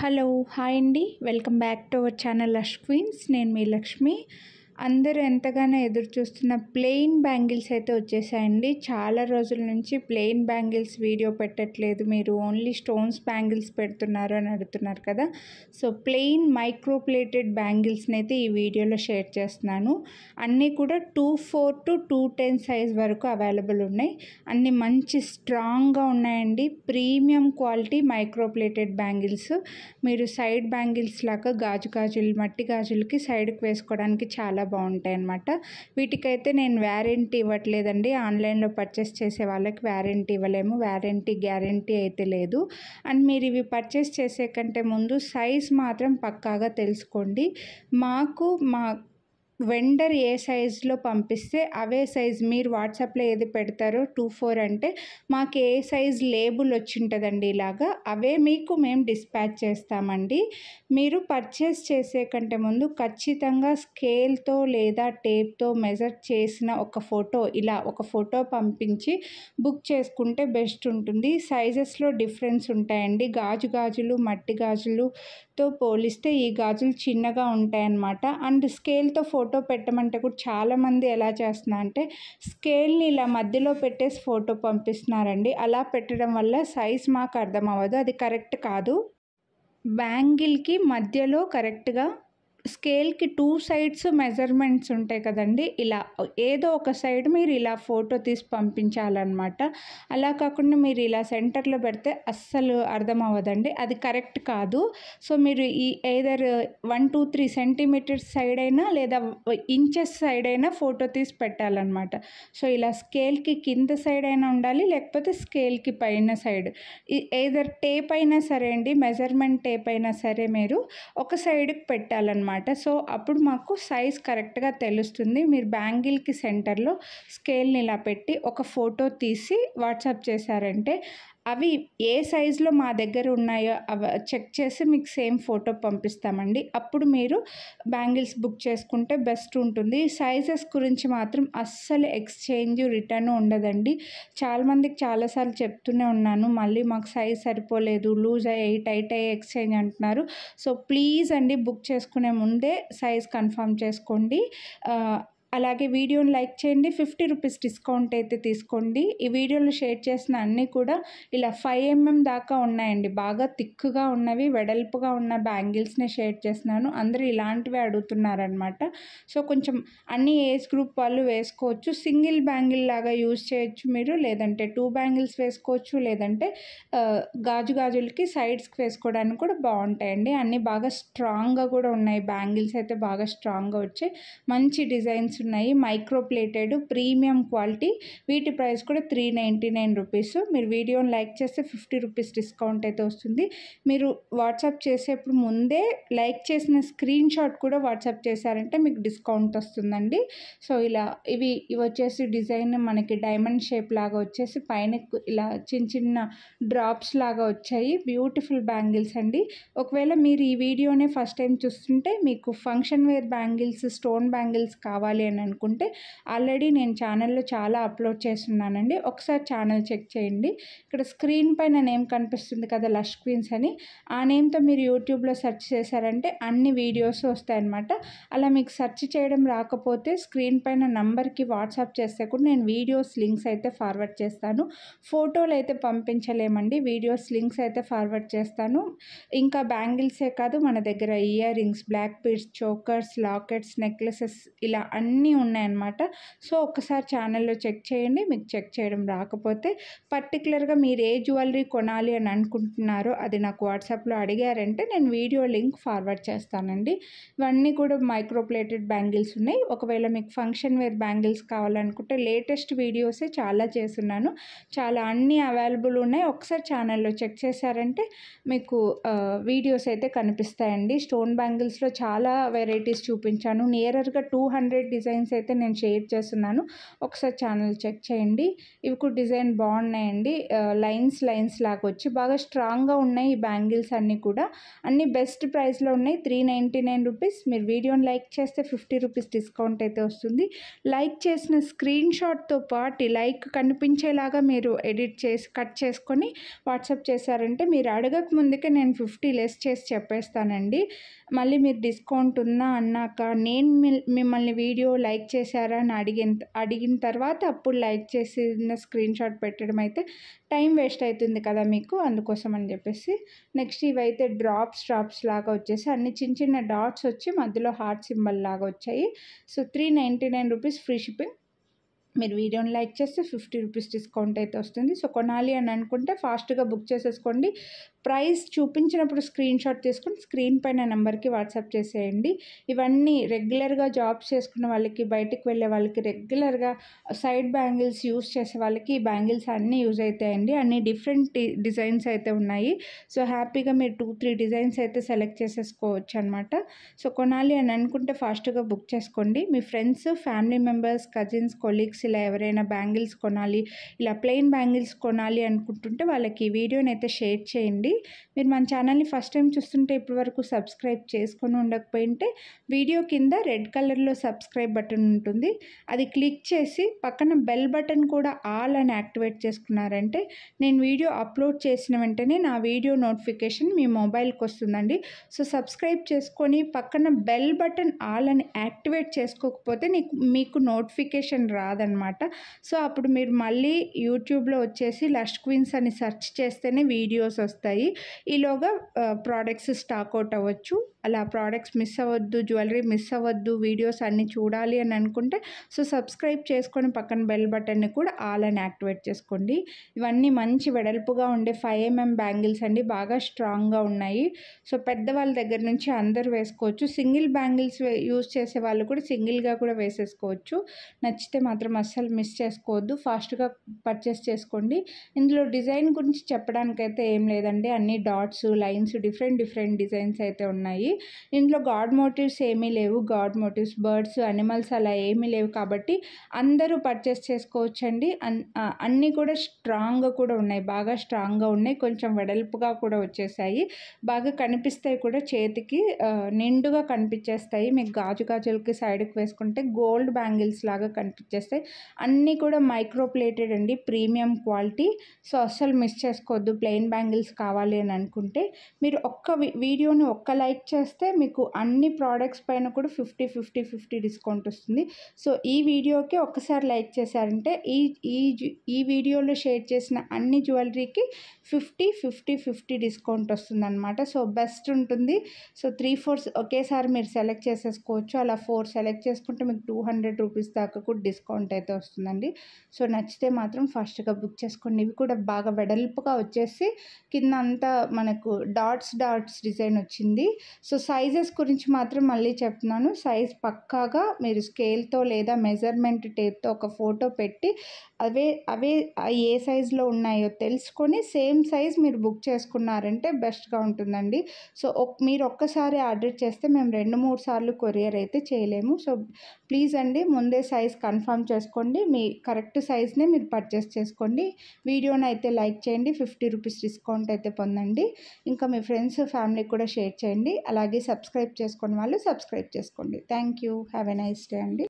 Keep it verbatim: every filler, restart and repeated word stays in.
Hello hi అండి welcome back to our channel lush queens. నేను మీ లక్ష్మి. అందరూ ఎంతగానో ఎదురు చూస్తున్న ప్లెయిన్ బ్యాంగిల్స్ అయితే వచ్చేసాయండి. చాలా రోజుల నుంచి ప్లెయిన్ బ్యాంగిల్స్ వీడియో పెట్టట్లేదు, మీరు ఓన్లీ స్టోన్స్ బ్యాంగిల్స్ పెడుతున్నారు అని అడుగుతున్నారు కదా. సో ప్లెయిన్ మైక్రో ప్లేటెడ్ బ్యాంగిల్స్ని అయితే ఈ వీడియోలో షేర్ చేస్తున్నాను. అన్నీ కూడా two four to two ten size వరకు అవైలబుల్ ఉన్నాయి. అన్నీ మంచి స్ట్రాంగ్గా ఉన్నాయండి. Premium quality micro plated bangles. మీరు సైడ్ బ్యాంగిల్స్ లాగా గాజు గాజులు మట్టి గాజులకి సైడ్కి వేసుకోవడానికి చాలా బాగుంటాయి అన్నమాట. వీటికైతే నేను వ్యారంటీ ఇవ్వట్లేదండి. ఆన్లైన్లో పర్చేస్ చేసే వాళ్ళకి వ్యారంటీ ఇవ్వలేము, వ్యారంటీ గ్యారంటీ అయితే లేదు. అండ్ మీరు ఇవి పర్చేస్ చేసే కంటే ముందు సైజ్ మాత్రం పక్కాగా తెలుసుకోండి. మాకు మా వెండర్ ఏ సైజులో పంపిస్తే అవే సైజ్ మీరు వాట్సాప్లో ఏది పెడతారో టూ ఫోర్ అంటే మాకు ఏ సైజ్ లేబుల్ వచ్చి ఉంటుందండి. ఇలాగా అవే మీకు మేము డిస్పాచ్ చేస్తామండి. మీరు పర్చేస్ చేసే కంటే ముందు ఖచ్చితంగా స్కేల్తో లేదా టేప్తో మెజర్ చేసిన ఒక ఫోటో ఇలా ఒక ఫోటో పంపించి బుక్ చేసుకుంటే బెస్ట్ ఉంటుంది. సైజెస్లో డిఫరెన్స్ ఉంటాయండి. గాజు గాజులు మట్టి గాజులుతో పోలిస్తే ఈ గాజులు చిన్నగా ఉంటాయన్నమాట. అండ్ స్కేల్తో ఫోటో ఫోటో పెట్టమంటే కూడా చాలామంది ఎలా చేస్తున్నారు అంటే స్కేల్ని ఇలా మధ్యలో పెట్టేసి ఫోటో పంపిస్తున్నారండి. అలా పెట్టడం వల్ల సైజ్ మాకు అర్థం అవ్వదు, అది కరెక్ట్ కాదు. బ్యాంగిల్కి మధ్యలో కరెక్ట్గా స్కేల్కి టూ సైడ్స్ మెజర్మెంట్స్ ఉంటాయి కదండి. ఇలా ఏదో ఒక సైడ్ మీరు ఇలా ఫోటో తీసి పంపించాలన్నమాట. అలా కాకుండా మీరు ఇలా సెంటర్లో పెడితే అస్సలు అర్థం అవ్వదండి, అది కరెక్ట్ కాదు. సో మీరు ఈ either one two three centimetres side అయినా లేదా ఇంచెస్ సైడ్ అయినా ఫోటో తీసి పెట్టాలన్నమాట. సో ఇలా స్కేల్కి కింద సైడ్ అయినా ఉండాలి, లేకపోతే స్కేల్కి పైన సైడ్ ఏదర్ టేప్ అయినా సరే అండి, మెజర్మెంట్ టేప్ అయినా సరే మీరు ఒక సైడ్కి పెట్టాలన్నమాట. సో అప్పుడు మాకు సైజ్ కరెక్ట్గా తెలుస్తుంది. మీరు బ్యాంగిల్కి సెంటర్లో స్కేల్ని ఇలా పెట్టి ఒక ఫోటో తీసి వాట్సాప్ చేశారంటే అవి ఏ సైజులో మా దగ్గర ఉన్నాయో అవి చెక్ చేసి మీకు సేమ్ ఫోటో పంపిస్తామండి. అప్పుడు మీరు బ్యాంగిల్స్ బుక్ చేసుకుంటే బెస్ట్ ఉంటుంది. సైజెస్ గురించి మాత్రం అస్సలు ఎక్స్చేంజ్ రిటర్న్ ఉండదండి. చాలామందికి చాలాసార్లు చెప్తూనే ఉన్నాను, మళ్ళీ మాకు సైజ్ సరిపోలేదు, లూజ్ అయ్యి టైట్ అయ్యి ఎక్స్చేంజ్ అంటున్నారు. సో ప్లీజ్ అండి, బుక్ చేసుకునే ముందే సైజ్ కన్ఫర్మ్ చేసుకోండి. అలాగే వీడియోని లైక్ చేయండి. ఫిఫ్టీ రూపీస్ డిస్కౌంట్ అయితే తీసుకోండి. ఈ వీడియోలో షేర్ చేసిన అన్నీ కూడా ఇలా ఫైవ్ ఎంఎం దాకా ఉన్నాయండి. బాగా థిక్గా ఉన్నవి, వెడల్పుగా ఉన్న బ్యాంగిల్స్ని షేర్ చేస్తున్నాను. అందరూ ఇలాంటివి అడుగుతున్నారనమాట. సో కొంచెం అన్ని ఏజ్ గ్రూప్ వాళ్ళు వేసుకోవచ్చు. సింగిల్ బ్యాంగిల్ లాగా యూజ్ చేయొచ్చు మీరు, లేదంటే టూ బ్యాంగిల్స్ వేసుకోవచ్చు, లేదంటే గాజు గాజులకి సైడ్స్కి వేసుకోవడానికి కూడా బాగుంటాయండి. అన్నీ బాగా స్ట్రాంగ్గా కూడా ఉన్నాయి. బ్యాంగిల్స్ అయితే బాగా స్ట్రాంగ్గా వచ్చాయి. మంచి డిజైన్స్ ఉన్నాయి. Micro plated premium quality. వీటి ప్రైస్ కూడా త్రీ నైంటీ నైన్ రూపీస్. మీరు వీడియోని లైక్ చేస్తే ఫిఫ్టీ రూపీస్ డిస్కౌంట్ అయితే వస్తుంది. మీరు వాట్సాప్ చేసేప్పుడు ముందే లైక్ చేసిన స్క్రీన్ షాట్ కూడా వాట్సాప్ చేశారంటే మీకు డిస్కౌంట్ వస్తుందండి. సో ఇలా ఇవి ఇవి వచ్చేసి డిజైన్ మనకి డైమండ్ షేప్ లాగా వచ్చేసి పైన ఇలా చిన్న చిన్న డ్రాప్స్ లాగా వచ్చాయి. బ్యూటిఫుల్ బ్యాంగిల్స్ అండి. ఒకవేళ మీరు ఈ వీడియోనే ఫస్ట్ టైం చూస్తుంటే మీకు function wear bangles, stone bangles కావాలి అని అనుకుంటే ఆల్రెడీ నేను ఛానల్లో చాలా అప్లోడ్ చేస్తున్నానండి. ఒకసారి ఛానల్ చెక్ చేయండి. ఇక్కడ స్క్రీన్ పైన నేమ్ కనిపిస్తుంది కదా, లష్ క్వీన్స్ అని. ఆ నేమ్తో మీరు యూట్యూబ్లో సెర్చ్ చేశారంటే అన్ని వీడియోస్ వస్తాయన్నమాట. అలా మీకు సెర్చ్ చేయడం రాకపోతే స్క్రీన్ పైన నంబర్కి వాట్సాప్ చేస్తే కూడా నేను వీడియోస్ లింక్స్ అయితే ఫార్వర్డ్ చేస్తాను. ఫోటోలు అయితే పంపించలేమండి, వీడియోస్ లింక్స్ అయితే ఫార్వర్డ్ చేస్తాను. ఇంకా బ్యాంగిల్సే కాదు, మన దగ్గర ear rings, black beads, chokers, lockets, necklaces ఇలా అన్నీ ఉన్నాయన్నమాట. సో ఒకసారి ఛానల్లో చెక్ చేయండి. మీకు చెక్ చేయడం రాకపోతే పర్టికులర్గా మీరు ఏ జ్యువెలరీ కొనాలి అని అనుకుంటున్నారో అది నాకు వాట్సాప్లో అడిగారంటే నేను వీడియో లింక్ ఫార్వర్డ్ చేస్తానండి. ఇవన్నీ కూడా మైక్రో ప్లేటెడ్ బ్యాంగిల్స్ ఉన్నాయి. ఒకవేళ మీకు ఫంక్షన్ వేర్ బ్యాంగిల్స్ కావాలనుకుంటే లేటెస్ట్ వీడియోసే చాలా చేస్తున్నాను, చాలా అన్నీ అవైలబుల్ ఉన్నాయి. ఒకసారి ఛానల్లో చెక్ చేశారంటే మీకు వీడియోస్ అయితే కనిపిస్తాయండి. స్టోన్ బ్యాంగిల్స్లో చాలా వెరైటీస్ చూపించాను. నియరర్గా టూ హండ్రెడ్ డిజైన్ డిజైన్స్ అయితే నేను షేర్ చేస్తున్నాను, ఒకసారి ఛానల్ చెక్ చేయండి. ఇవి కూడా డిజైన్ బాగున్నాయండి, లైన్స్ లైన్స్ లాగా వచ్చి బాగా స్ట్రాంగ్గా ఉన్నాయి. ఈ బ్యాంగిల్స్ అన్నీ కూడా అన్నీ బెస్ట్ ప్రైస్లో ఉన్నాయి, త్రీ నైంటీ నైన్ రూపీస్. మీరు వీడియోని లైక్ చేస్తే ఫిఫ్టీ రూపీస్ డిస్కౌంట్ అయితే వస్తుంది. లైక్ చేసిన స్క్రీన్ షాట్తో పాటు లైక్ కనిపించేలాగా మీరు ఎడిట్ చేసి కట్ చేసుకొని వాట్సాప్ చేశారంటే మీరు అడగక ముందుకే నేను ఫిఫ్టీ లెస్ చేసి చెప్పేస్తానండి. మళ్ళీ మీరు డిస్కౌంట్ ఉందా అన్నాక నేను మిమ్మల్ని వీడియో లైక్ చేశారా అని అడిగిన అడిగిన తర్వాత అప్పుడు లైక్ చేసిన స్క్రీన్ షాట్ పెట్టడం అయితే టైం వేస్ట్ అవుతుంది కదా మీకు, అందుకోసం అని చెప్పేసి. నెక్స్ట్ ఇవైతే డ్రాప్స్ డ్రాప్స్ లాగా వచ్చేసి అన్ని చిన్న చిన్న డాట్స్ వచ్చి మధ్యలో హార్ట్ సింబల్ లాగా వచ్చాయి. So three ninety nine rupees free shipping. మీరు వీడియోని లైక్ చేస్తే ఫిఫ్టీ రూపీస్ డిస్కౌంట్ అయితే వస్తుంది. సో కొనాలి అని అనుకుంటే ఫాస్ట్గా బుక్ చేసేసుకోండి. ప్రైస్ చూపించినప్పుడు స్క్రీన్ షాట్ తీసుకొని స్క్రీన్ పైన నెంబర్కి వాట్సాప్ చేసేయండి. ఇవన్నీ రెగ్యులర్గా జాబ్స్ చేసుకున్న వాళ్ళకి, బయటికి వెళ్ళే వాళ్ళకి, రెగ్యులర్గా సైడ్ బ్యాంగిల్స్ యూస్ చేసే వాళ్ళకి ఈ బ్యాంగిల్స్ అన్నీ యూజ్ అవుతాయండి. అన్ని డిఫరెంట్ డిజైన్స్ అయితే ఉన్నాయి. సో హ్యాపీగా మీరు టూ త్రీ డిజైన్స్ అయితే సెలెక్ట్ చేసేసుకోవచ్చు అనమాట. సో కొనాలి అని అనుకుంటే ఫాస్ట్గా బుక్ చేసుకోండి. మీ friends, family members, cousins, colleagues ఇలా ఎవరైనా బ్యాంగిల్స్ కొనాలి, ఇలా ప్లెయిన్ బ్యాంగిల్స్ కొనాలి అనుకుంటుంటే వాళ్ళకి ఈ వీడియోని అయితే షేర్ చేయండి. మీరు మన ఛానల్ని ఫస్ట్ టైం చూస్తుంటే ఇప్పటి వరకు సబ్స్క్రైబ్ చేసుకొని ఉండకపోయింటే వీడియో కింద రెడ్ కలర్లో సబ్స్క్రైబ్ బటన్ ఉంటుంది, అది క్లిక్ చేసి పక్కన బెల్ బటన్ కూడా ఆల్ అని యాక్టివేట్ చేసుకున్నారంటే నేను వీడియో అప్లోడ్ చేసిన వెంటనే నా వీడియో నోటిఫికేషన్ మీ మొబైల్కి వస్తుందండి. సో సబ్స్క్రైబ్ చేసుకొని పక్కన బెల్ బటన్ ఆల్ అని యాక్టివేట్ చేసుకోకపోతే నీకు మీకు నోటిఫికేషన్ రాదనమాట. సో అప్పుడు మీరు మళ్ళీ యూట్యూబ్లో వచ్చేసి లష్ క్వీన్స్ అని సెర్చ్ చేస్తేనే వీడియోస్ వస్తాయి. ఈలోగా ప్రోడక్ట్స్ స్టాక్ అవుట్ అవ్వచ్చు. అలా ప్రోడక్ట్స్ మిస్ అవ్వద్దు, జ్యువెలరీ మిస్ అవ్వద్దు, వీడియోస్ అన్నీ చూడాలి అని అనుకుంటే సో సబ్స్క్రైబ్ చేసుకొని పక్కన బెల్ బటన్ని కూడా ఆల్ అని యాక్టివేట్ చేసుకోండి. ఇవన్నీ మంచి వెడల్పుగా ఉండే ఫైవ్ ఎంఎం బ్యాంగిల్స్ అండి, బాగా స్ట్రాంగ్గా ఉన్నాయి. సో పెద్దవాళ్ళ దగ్గర నుంచి అందరూ వేసుకోవచ్చు. సింగిల్ బ్యాంగిల్స్ యూజ్ చేసే వాళ్ళు కూడా సింగిల్గా కూడా వేసేసుకోవచ్చు. నచ్చితే మాత్రం అస్సలు మిస్ చేసుకోవద్దు, ఫాస్ట్గా పర్చేస్ చేసుకోండి. ఇందులో డిజైన్ గురించి చెప్పడానికైతే ఏం లేదండి, అన్ని dots, lines, different different designs అయితే ఉన్నాయి. ఇందులో గాడ్ మోటివ్స్ ఏమీ లేవు, గాడ్ మోటివ్స్, బర్డ్స్, అనిమల్స్ అలా ఏమీ లేవు కాబట్టి అందరూ పర్చేస్ చేసుకోవచ్చండి. అన్నీ కూడా స్ట్రాంగ్గా కూడా ఉన్నాయి, బాగా స్ట్రాంగ్గా ఉన్నాయి, కొంచెం వెడల్పుగా కూడా వచ్చేసాయి, బాగా కనిపిస్తాయి కూడా, చేతికి నిండుగా కనిపించేస్తాయి. మీకు గాజు గాజులకి సైడ్కి వేసుకుంటే గోల్డ్ బ్యాంగిల్స్ లాగా కనిపించేస్తాయి. అన్నీ కూడా మైక్రో ప్లేటెడ్ అండి, ప్రీమియం క్వాలిటీ. సో అస్సలు మిస్ చేసుకోవద్దు. ప్లెయిన్ బ్యాంగిల్స్ కావాలి అని అనుకుంటే మీరు ఒక్క వీడియోని ఒక్క లైక్ చేస్తే మీకు అన్ని ప్రోడక్ట్స్ పైన కూడా ఫిఫ్టీ ఫిఫ్టీ ఫిఫ్టీ డిస్కౌంట్ వస్తుంది. సో ఈ వీడియోకి ఒక్కసారి లైక్ చేశారంటే ఈ ఈ ఈ వీడియోలో షేర్ చేసిన అన్ని జ్యువెలరీకి ఫిఫ్టీ ఫిఫ్టీ ఫిఫ్టీ డిస్కౌంట్ వస్తుంది అనమాట. సో బెస్ట్ ఉంటుంది. సో త్రీ ఫోర్ ఒకేసారి మీరు సెలెక్ట్ చేసేసుకోవచ్చు. అలా ఫోర్ సెలెక్ట్ చేసుకుంటే మీకు టూ హండ్రెడ్ రూపీస్ దాకా కూడా డిస్కౌంట్ అయితే వస్తుందండి. సో నచ్చితే మాత్రం ఫాస్ట్గా బుక్ చేసుకోండి. ఇవి కూడా బాగా వెడల్పుగా వచ్చేసి కింద అంతా మనకు డాట్స్ డాట్స్ డిజైన్ వచ్చింది. సో సైజెస్ గురించి మాత్రం మళ్ళీ చెప్తున్నాను, సైజ్ పక్కాగా మీరు స్కేల్తో లేదా మెజర్మెంట్ టేప్తో ఒక ఫోటో పెట్టి అవే అవే ఏ సైజులో ఉన్నాయో తెలుసుకొని సేమ్ సైజ్ మీరు బుక్ చేసుకున్నారంటే బెస్ట్గా ఉంటుందండి. సో మీరు ఒక్కసారి ఆర్డర్ చేస్తే మేము రెండు మూడు సార్లు కొరియర్ అయితే చేయలేము. సో ప్లీజ్ అండి ముందే సైజ్ కన్ఫర్మ్ చేసుకోండి, మీ కరెక్ట్ సైజ్నే మీరు పర్చేస్ చేసుకోండి. వీడియోని అయితే లైక్ చేయండి, ఫిఫ్టీ రూపీస్ డిస్కౌంట్ అయితే పొందండి. ఇంకా మీ ఫ్రెండ్స్, ఫ్యామిలీకి కూడా షేర్ చేయండి. అలాగే సబ్స్క్రైబ్ చేసుకున్న వాళ్ళు సబ్స్క్రైబ్ చేసుకోండి. Thank you. Have a nice day అండి.